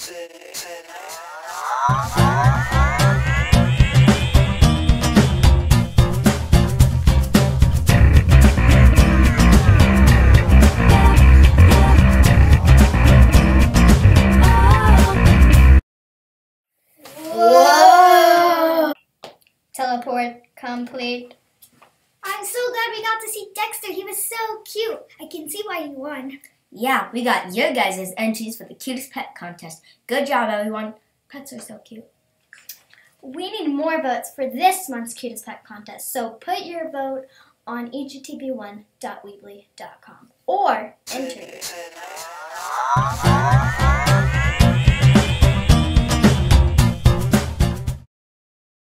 Whoa! Teleport complete. I'm so glad we got to see Dexter. He was so cute. I can see why you won. Yeah, we got your guys' entries for the Cutest Pet Contest. Good job, everyone. Pets are so cute. We need more votes for this month's Cutest Pet Contest, so put your vote on egtv1.weebly.com or enter.